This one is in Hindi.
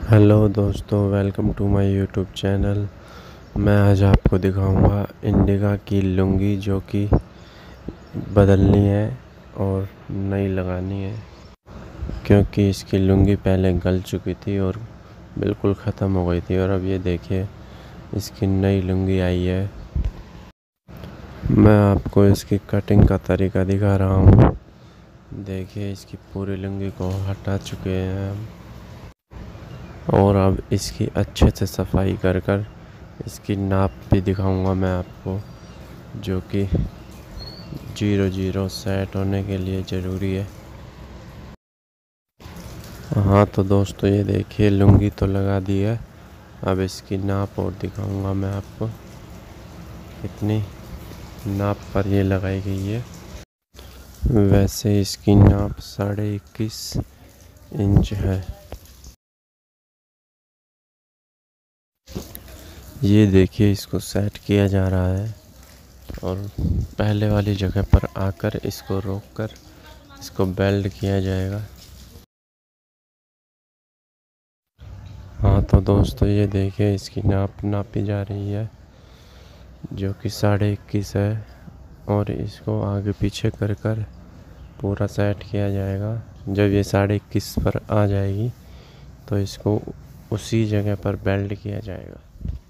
हेलो दोस्तों, welcome to my YouTube channel. मैं आज आपको दिखाऊंगा इंडिगा की लुंगी जो कि बदलनी है और नई लगानी है, क्योंकि इसकी लुंगी पहले गल चुकी थी और बिल्कुल ख़त्म हो गई थी। और अब ये देखिए, इसकी नई लुंगी आई है। मैं आपको इसकी कटिंग का तरीका दिखा रहा हूँ। देखिए, इसकी पूरी लुंगी को हटा चुके हैं हम, और अब इसकी अच्छे से सफाई कर कर इसकी नाप भी दिखाऊंगा मैं आपको, जो कि 00 सेट होने के लिए ज़रूरी है। हाँ तो दोस्तों, ये देखिए, लुंगी तो लगा दी है। अब इसकी नाप और दिखाऊंगा मैं आपको, कितनी नाप पर ये लगाई गई है। वैसे इसकी नाप 21.5 इंच है। ये देखिए, इसको सेट किया जा रहा है और पहले वाली जगह पर आकर इसको रोककर इसको बेल्ट किया जाएगा। हाँ तो दोस्तों, ये देखिए, इसकी नाप नापी जा रही है, जो कि 21.5 है, और इसको आगे पीछे कर कर पूरा सेट किया जाएगा। जब ये 21.5 पर आ जाएगी तो इसको उसी जगह पर बेल्ट किया जाएगा।